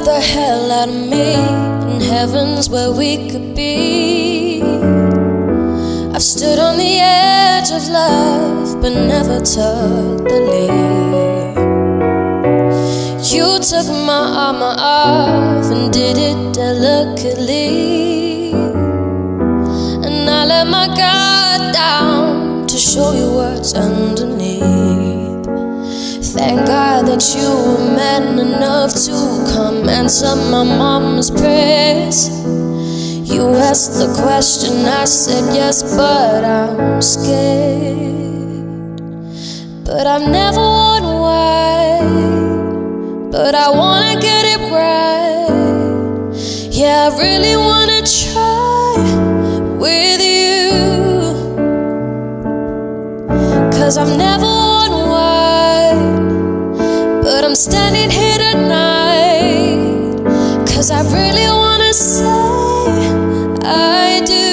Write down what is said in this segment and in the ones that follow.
love the hell out of me, and heaven's where we could be. I've stood on the edge of love, but never took the lead. You took my armor off and did it delicately, and I let my guard down to show you what's underneath. Thank God that you were man enough to come answer my mama's prayers. You asked the question, I said yes, but I'm scared. But I've never worn white, but I wanna get it right. Yeah, I really wanna try with you, 'cause I've never worn white, but I'm standing here tonight 'cause I really wanna say I do.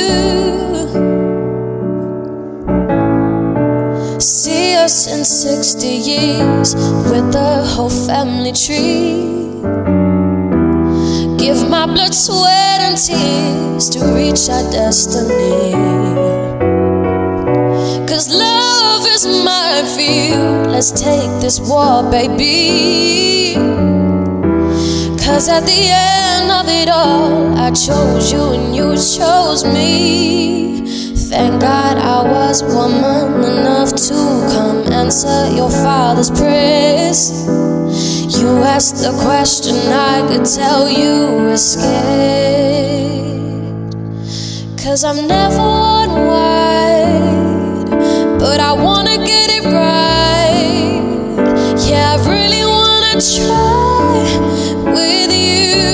See us in 60 years with the whole family tree. Give my blood, sweat and tears to reach our destiny. 'Cause love is my field, let's take this war, baby. 'Cause at the end of it all, I chose you and you chose me. Thank God I was woman enough to come answer your father's prayers. You asked the question, I could tell you were scared. 'Cause I've never worn white, but I wanna get it right. Yeah, I really wanna try with you.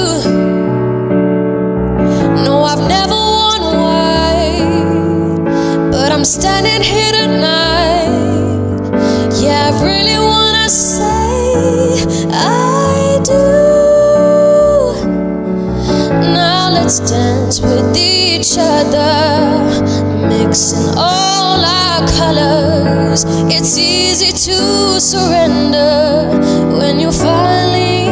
No, I've never worn white, but I'm standing here tonight. Yeah, I really wanna say I do. Now let's dance with each other, mixing all our colors. It's easy to surrender when you finally